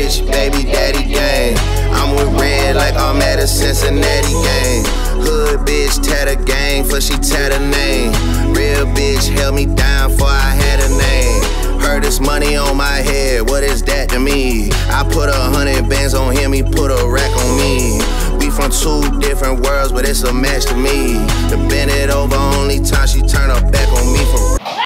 bitch, baby daddy gang. I'm with Red like I'm at a Cincinnati game. Hood bitch, tatter gang, for she tatter name. Real bitch held me down for I had a name. Heard this money on my head, what is that to me? I put 100 bands on him, he put a rack on me. We from two different worlds, but it's a match to me. To bend it over, only time she turn her back on me for